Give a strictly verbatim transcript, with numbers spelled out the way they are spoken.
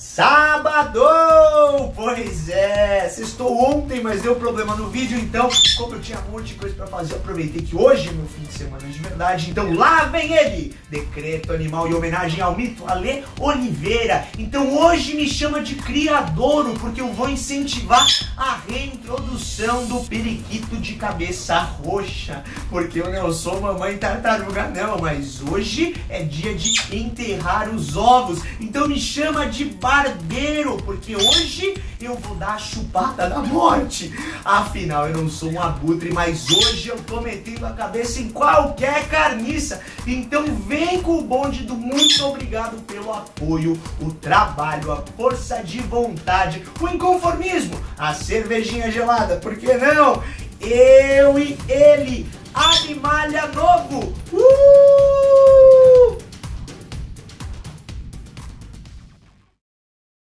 Sábado! Pois é, sextou ontem, mas deu problema no vídeo, então, como eu tinha um monte de coisa pra fazer, eu aproveitei que hoje é meu fim de semana de verdade, então lá vem ele! Decreto Animal em homenagem ao mito Ale Oliveira. Então hoje me chama de criadouro, porque eu vou incentivar a reintrodução do periquito de cabeça roxa, porque eu não sou mamãe tartaruga não, mas hoje é dia de enterrar os ovos, então me chama de barbeiro, porque hoje eu vou dar a chupada da morte. Afinal, eu não sou um abutre, mas hoje eu tô metendo a cabeça em qualquer carniça. Então vem com o bonde do muito obrigado pelo apoio, o trabalho, a força de vontade, o inconformismo, a cervejinha gelada, por que não? Eu e ele, Animalia Novo! Uh!